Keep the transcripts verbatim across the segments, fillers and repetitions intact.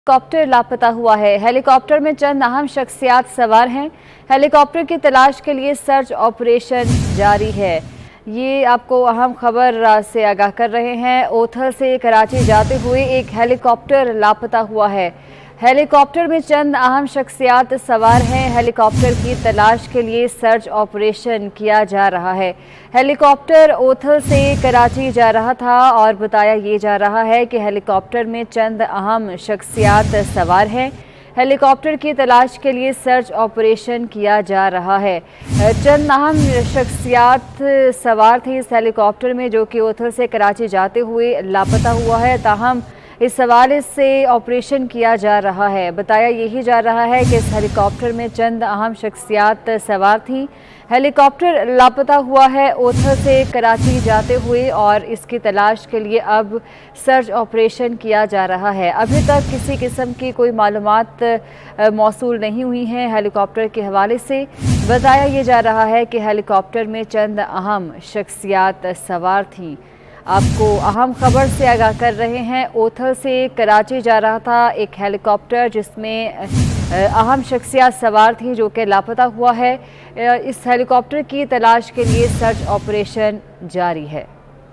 Helicopter लापता हुआ है। हेलीकॉप्टर में चंद अहम शख्सियात सवार हैं। हेलीकॉप्टर की तलाश के लिए सर्च ऑपरेशन जारी है। ये आपको अहम खबर से आगाह कर रहे हैं। ओथल से कराची जाते हुए एक हेलीकॉप्टर लापता हुआ है। हेलीकॉप्टर में चंद अहम शख्सियात सवार हैं। हेलीकॉप्टर की तलाश के लिए सर्च ऑपरेशन किया जा रहा है। हेलीकॉप्टर ओथल से कराची जा रहा था और बताया ये जा रहा है कि हेलीकॉप्टर में चंद अहम शख्सियात सवार हैं। हेलीकॉप्टर की तलाश के लिए सर्च ऑपरेशन किया जा रहा है। चंद अहम शख्सियात सवार थे इस हेलीकॉप्टर में, जो कि ओथल से कराची जाते हुए लापता हुआ है। ताहम इस हवाले से ऑपरेशन किया जा रहा है। बताया यही जा रहा है कि इस हेलीकॉप्टर में चंद अहम शख्सियात सवार थीं। हेलीकॉप्टर लापता हुआ है ओथल से कराची जाते हुए और इसकी तलाश के लिए अब सर्च ऑपरेशन किया जा रहा है। अभी तक किसी किस्म की कोई मालूमात मौसूल नहीं हुई हैं हेलीकॉप्टर के हवाले से। बताया ये जा रहा है कि हेलीकॉप्टर में चंद अहम शख्सियात सवार थीं। आपको अहम खबर से आगाह कर रहे हैं। ओथल से कराची जा रहा था एक हेलीकॉप्टर जिसमें अहम शख्सियात सवार थी, जो कि लापता हुआ है। इस हेलीकॉप्टर की तलाश के लिए सर्च ऑपरेशन जारी है।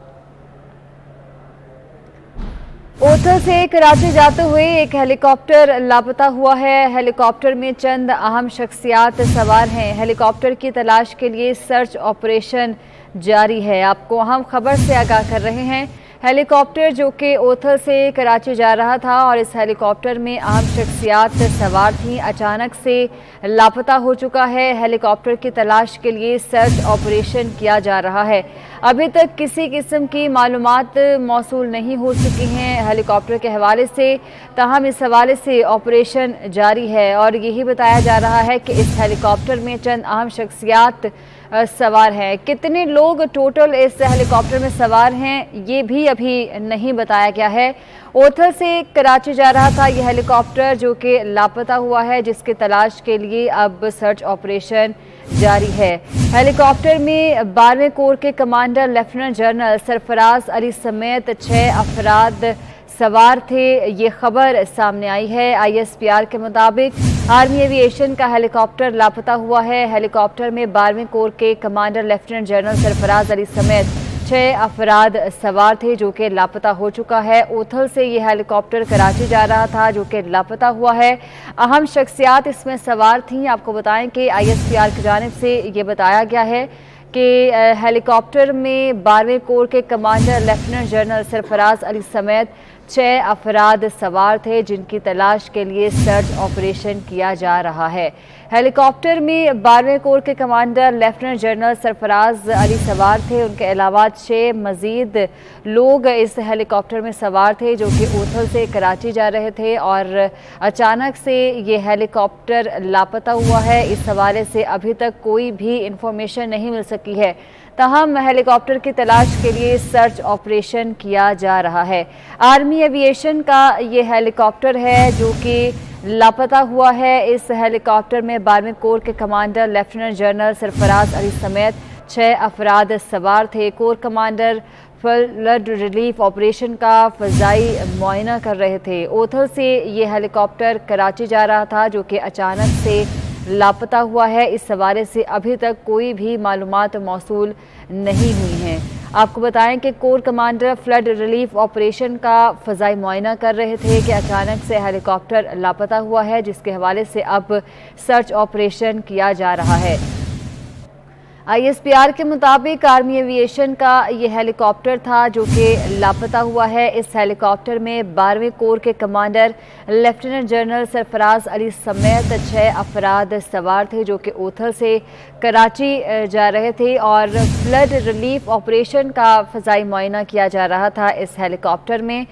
ओथल से कराची जाते हुए एक हेलीकॉप्टर लापता हुआ है। हेलीकॉप्टर में चंद अहम शख्सियात सवार हैं। हेलीकॉप्टर की तलाश के लिए सर्च ऑपरेशन जारी है। आपको अहम खबर से आगाह कर रहे हैं। हेलीकॉप्टर जो कि ओथल से कराची जा रहा था और इस हेलीकॉप्टर में अहम शख्सियात सवार थीं, अचानक से लापता हो चुका है। हेलीकॉप्टर की तलाश के लिए सर्च ऑपरेशन किया जा रहा है। अभी तक किसी किस्म की मालूमात मौसूल नहीं हो चुकी हैं हेलीकॉप्टर के हवाले से। ताहम इस हवाले से ऑपरेशन जारी है और यही बताया जा रहा है कि इस हेलीकॉप्टर में चंद अहम शख्सियात सवार हैं। कितने लोग टोटल इस हेलीकॉप्टर में सवार हैं ये भी अभी नहीं बताया गया है। ओथल से कराची जा रहा था यह हेलीकॉप्टर, जो कि लापता हुआ है, जिसकी तलाश के लिए अब सर्च ऑपरेशन जारी है। हेलीकॉप्टर में बारहवें कोर के commander lieutenant general Sarfaraz Ali समेत छः अफराद सवार थे। ये खबर सामने आई है। आई एस पी आर के मुताबिक आर्मी एविएशन का हेलीकॉप्टर लापता हुआ है। हेलीकॉप्टर में बारहवें कोर के commander lieutenant general Sarfaraz Ali समेत छः अफराद सवार थे, जो कि लापता हो चुका है। ओथल से यह हेलीकॉप्टर कराची जा रहा था, जो कि लापता हुआ है। अहम शख्सियात इसमें सवार थीं। आपको बताएं कि आई एस पी आर की जानिब से ये बताया गया है कि हेलीकॉप्टर में बारहवें कोर के commander lieutenant general Sarfaraz Ali समेत छः अफराद सवार थे, जिनकी तलाश के लिए सर्च ऑपरेशन किया जा रहा है। हेलीकॉप्टर में बारहवें कोर के commander lieutenant general Sarfaraz Ali सवार थे। उनके अलावा छः मजीद लोग इस हेलीकॉप्टर में सवार थे, जो कि ओथल से कराची जा रहे थे और अचानक से ये हेलीकॉप्टर लापता हुआ है। इस हवाले से अभी तक कोई भी इंफॉर्मेशन नहीं मिल सकी है। ताहम हेलीकॉप्टर की तलाश के लिए सर्च ऑपरेशन किया जा रहा है। आर्मी एविएशन का ये हेलीकॉप्टर है जो कि लापता हुआ है। इस हेलीकॉप्टर में बारहवें कोर के commander lieutenant general Sarfaraz Ali समेत छः अफराद सवार थे। Corps commander flood relief operation का फ़ज़ाई मुआयना कर रहे थे। ओथल से ये हेलीकॉप्टर कराची जा रहा था, जो कि अचानक से लापता हुआ है। इस हवाले से अभी तक कोई भी मालूमात मौसूल नहीं हुई हैं। आपको बताएं कि corps commander flood relief operation का फ़ज़ाई मुआयना कर रहे थे कि अचानक से हेलीकॉप्टर लापता हुआ है, जिसके हवाले से अब सर्च ऑपरेशन किया जा रहा है। आई एस पी आर के मुताबिक आर्मी एविएशन का ये हेलीकॉप्टर था, जो कि लापता हुआ है। इस हेलीकॉप्टर में बारहवें कोर के commander lieutenant general Sarfaraz Ali समेत छः अफराद सवार थे, जो कि ओथल से कराची जा रहे थे और फ्लड रिलीफ ऑपरेशन का फ़ज़ाई मुआयना किया जा रहा था इस हेलीकॉप्टर में।